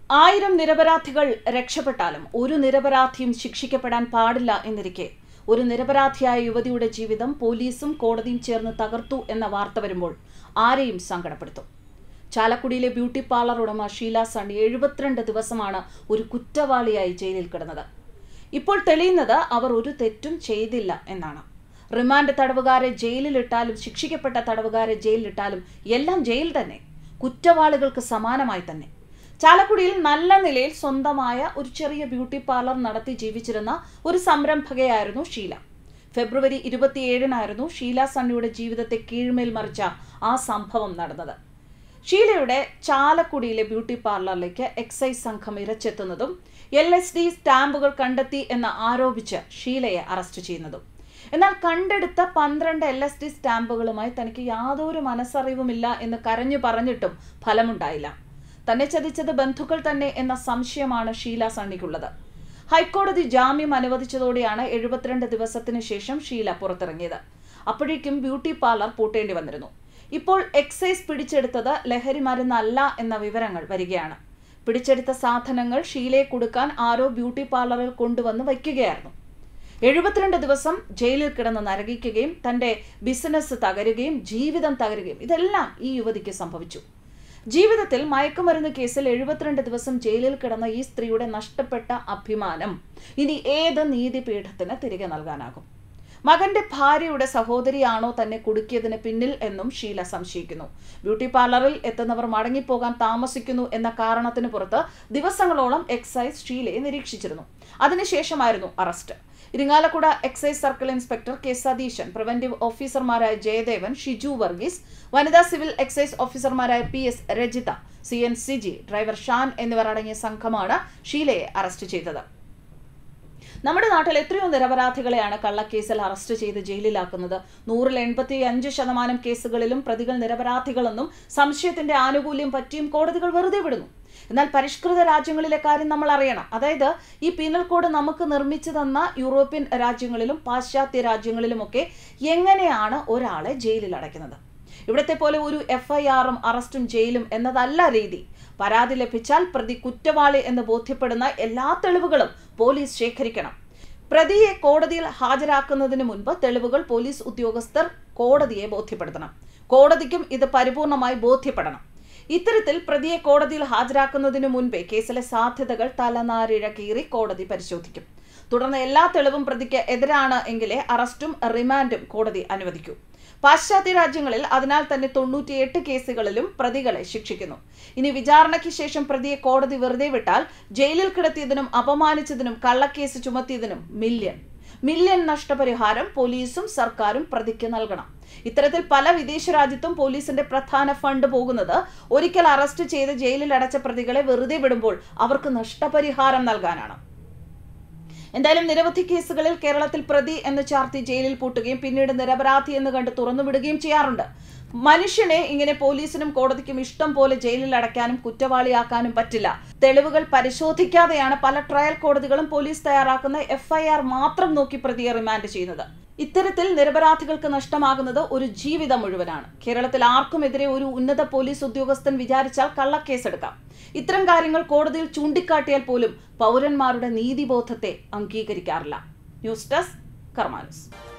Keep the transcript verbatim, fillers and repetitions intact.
ആയിരം നിരപരാധികൾ രക്ഷപ്പെട്ടാലും ഒരു നിരപരാധിയും ശിക്ഷിക്കപ്പെടാൻ പാടില്ല എന്നിരിക്കെ ഒരു നിരപരാധിയായ യുവതിയുടെ ജീവിതം പോലീസും കോടതിയും ചേർന്ന് തകർത്തു എന്ന വാർത്ത വരുമ്പോൾ ആരെയും സങ്കടപ്പെടുത്തും. ചാലക്കുടിയിലെ ബ്യൂട്ടി പാർലർ ഉടമ ഷീല സണ്ണി എഴുപത്തിരണ്ട് ദിവസമാണ് ഒരു കുറ്റവാളിയായി ജയിലിൽ കിടന്നത്. ഇപ്പോൾ തെളിയുന്നത് അവർ ഒരു തെറ്റും ചെയ്തില്ല എന്നാണ്. റിമാൻഡ് തടവുകാരെ ജയിലിലിട്ടാലും ശിക്ഷിക്കപ്പെട്ട തടവുകാരെ ജയിലിലിട്ടാലും എല്ലാം ജയിൽ തന്നെ, കുറ്റവാളികൾക്ക് സമാനമായി തന്നെ. ചാലക്കുടിയിൽ നല്ല നിലയിൽ സ്വന്തമായ ഒരു ചെറിയ ബ്യൂട്ടി പാർലർ നടത്തി ജീവിച്ചിരുന്ന ഒരു സംരംഭകയായിരുന്നു ഷീല. ഫെബ്രുവരി ഇരുപത്തിയേഴിനായിരുന്നു ഷീല സണ്ണിയുടെ ജീവിതത്തെ കീഴ്മേൽ മറിച്ച ആ സംഭവം നടന്നത്. ഷീലയുടെ ചാലക്കുടിയിലെ ബ്യൂട്ടി പാർലറിലേക്ക് എക്സൈസ് സംഘം ഇരച്ചെത്തുന്നതും എൽ എസ് ഡി സ്റ്റാമ്പുകൾ കണ്ടെത്തി എന്ന് ആരോപിച്ച് ഷീലയെ അറസ്റ്റ് ചെയ്യുന്നതും. എന്നാൽ കണ്ടെടുത്ത പന്ത്രണ്ട് എൽ എസ് ഡി സ്റ്റാമ്പുകളുമായി തനിക്ക് യാതൊരു മനസ്സറിവുമില്ല എന്ന് കരഞ്ഞു പറഞ്ഞിട്ടും ഫലമുണ്ടായില്ല. തന്നെ ചതിച്ചത് ബന്ധുക്കൾ തന്നെ എന്ന സംശയമാണ് ഷീല സണ്ണിക്കുള്ളത്. ഹൈക്കോടതി ജാമ്യം അനുവദിച്ചതോടെയാണ് എഴുപത്തിരണ്ട് ദിവസത്തിന് ശേഷം ഷീല പുറത്തിറങ്ങിയത്. അപ്പോഴേക്കും ബ്യൂട്ടി പാർലർ പൂട്ടേണ്ടി വന്നിരുന്നു. ഇപ്പോൾ എക്സൈസ് പിടിച്ചെടുത്തത് ലഹരി മരുന്നല്ല എന്ന വിവരങ്ങൾ വരികയാണ്. പിടിച്ചെടുത്ത സാധനങ്ങൾ ഷീലയെ കൊടുക്കാൻ ആരോ ബ്യൂട്ടി പാർലറിൽ കൊണ്ടുവന്ന് വയ്ക്കുകയായിരുന്നു. എഴുപത്തിരണ്ട് ദിവസം ജയിലിൽ കിടന്ന് നരകിക്കുകയും തന്റെ ബിസിനസ് തകരുകയും ജീവിതം തകരുകയും ഇതെല്ലാം ഈ യുവതിക്ക് സംഭവിച്ചു. ജീവിതത്തിൽ മയക്കുമരുന്ന് കേസിൽ എഴുപത്തിരണ്ട് ദിവസം ജയിലിൽ കിടന്ന ഈ സ്ത്രീയുടെ നഷ്ടപ്പെട്ട അഭിമാനം ഇനി ഏത് നീതിപീഠത്തിന് തിരികെ നൽകാനാകും? മകന്റെ ഭാര്യയുടെ സഹോദരിയാണോ തന്നെ കുടുക്കിയതിന് പിന്നിൽ എന്നും ഷീല സംശയിക്കുന്നു. ബ്യൂട്ടി പാർലറിൽ എത്തുന്നവർ മടങ്ങിപ്പോകാൻ താമസിക്കുന്നു എന്ന കാരണത്തിന് പുറത്ത് ദിവസങ്ങളോളം എക്സൈസ് ഷീലയെ നിരീക്ഷിച്ചിരുന്നു. അതിനുശേഷമായിരുന്നു arrest. Irinjalakuda excise circle inspector K Satheesan, preventive ഓഫീസർമാരായ ജയദേവൻ, ഷിജു വർഗീസ്, വനിതാ സിവിൽ എക്സൈസ് ഓഫീസർമാരായ P S Rajitha, C N Siji, driver Shan എന്നിവർ അടങ്ങിയ സംഘമാണ് ഷീലയെ അറസ്റ്റ് ചെയ്തത്. നമ്മുടെ നാട്ടിൽ എത്രയോ നിരപരാധികളെയാണ് കള്ളക്കേസിൽ അറസ്റ്റ് ചെയ്ത് ജയിലിലാക്കുന്നത്. നൂറിൽ എൺപത്തി അഞ്ച് ശതമാനം കേസുകളിലും പ്രതികൾ നിരപരാധികളെന്നും സംശയത്തിന്റെ ആനുകൂല്യം പറ്റിയും കോടതികൾ വെറുതെ വിടുന്നു. എന്നാൽ പരിഷ്കൃത രാജ്യങ്ങളിലെ കാര്യം നമ്മൾ അറിയണം. അതായത് ഈ പീനൽ കോഡ് നമുക്ക് നിർമ്മിച്ചു തന്ന യൂറോപ്യൻ രാജ്യങ്ങളിലും പാശ്ചാത്യ രാജ്യങ്ങളിലുമൊക്കെ എങ്ങനെയാണ് ഒരാളെ ജയിലിൽ അടയ്ക്കുന്നത്? ഇവിടത്തെ പോലെ ഒരു എഫ് ഐ ആറും അറസ്റ്റും ജയിലും എന്നതല്ല രീതി. പരാതി ലഭിച്ചാൽ പ്രതി കുറ്റവാളി എന്ന് ബോധ്യപ്പെടുന്ന എല്ലാ തെളിവുകളും പോലീസ് ശേഖരിക്കണം. പ്രതിയെ കോടതിയിൽ ഹാജരാക്കുന്നതിന് മുൻപ് തെളിവുകൾ പോലീസ് ഉദ്യോഗസ്ഥർ കോടതിയെ ബോധ്യപ്പെടുത്തണം. കോടതിക്കും ഇത് പരിപൂർണമായി ബോധ്യപ്പെടണം. ഇത്തരത്തിൽ പ്രതിയെ കോടതിയിൽ ഹാജരാക്കുന്നതിനു മുൻപേ കേസിലെ സാധ്യതകൾ തലനാരിഴ കീറി കോടതി പരിശോധിക്കും. തുടർന്ന് എല്ലാ തെളിവും പ്രതിക്ക് എതിരാണ് എങ്കിലേ അറസ്റ്റും റിമാൻഡും കോടതി അനുവദിക്കൂ. പാശ്ചാത്യ രാജ്യങ്ങളിൽ അതിനാൽ തന്നെ തൊണ്ണൂറ്റിയെട്ട് കേസുകളിലും പ്രതികളെ ശിക്ഷിക്കുന്നു. ഇനി വിചാരണയ്ക്ക് ശേഷം പ്രതിയെ കോടതി വെറുതെ വിട്ടാൽ ജയിലിൽ കിടത്തിയതിനും അപമാനിച്ചതിനും കള്ളക്കേസ് ചുമത്തിയതിനും മില്യൺ മില്യൺ നഷ്ടപരിഹാരം പോലീസും സർക്കാരും പ്രതിക്ക് നൽകണം. ഇത്തരത്തിൽ പല വിദേശ രാജ്യത്തും പോലീസിന്റെ പ്രധാന ഫണ്ട് പോകുന്നത് ഒരിക്കൽ അറസ്റ്റ് ചെയ്ത് ജയിലിൽ അടച്ച പ്രതികളെ വെറുതെ വിടുമ്പോൾ അവർക്ക് നഷ്ടപരിഹാരം നൽകാനാണ്. എന്തായാലും നിരവധി കേസുകളിൽ കേരളത്തിൽ പ്രതി എന്ന് ചാർത്തി ജയിലിൽ പൂട്ടുകയും പിന്നീട് നിരപരാധി എന്ന് കണ്ട് തുറന്നുവിടുകയും ചെയ്യാറുണ്ട്. മനുഷ്യനെ ഇങ്ങനെ പോലീസിനും കോടതിക്കും ഇഷ്ടം പോലെ ജയിലിൽ അടയ്ക്കാനും കുറ്റവാളിയാക്കാനും പറ്റില്ല. തെളിവുകൾ പരിശോധിക്കാതെയാണ് പല ട്രയൽ കോടതികളും പോലീസ് തയ്യാറാക്കുന്ന എഫ് ഐ ആർ മാത്രം നോക്കി പ്രതിയെ റിമാൻഡ് ചെയ്യുന്നത്. ഇത്തരത്തിൽ നിരപരാധികൾക്ക് നഷ്ടമാകുന്നത് ഒരു ജീവിതം മുഴുവനാണ്. കേരളത്തിൽ ആർക്കുമെതിരെ ഒരു ഉന്നത പോലീസ് ഉദ്യോഗസ്ഥൻ വിചാരിച്ചാൽ കള്ളക്കേസെടുക്കാം. ഇത്തരം കാര്യങ്ങൾ കോടതിയിൽ ചൂണ്ടിക്കാട്ടിയാൽ പോലും പൗരന്മാരുടെ നീതിബോധത്തെ അംഗീകരിക്കാറില്ല. News desk കർമാനസ്.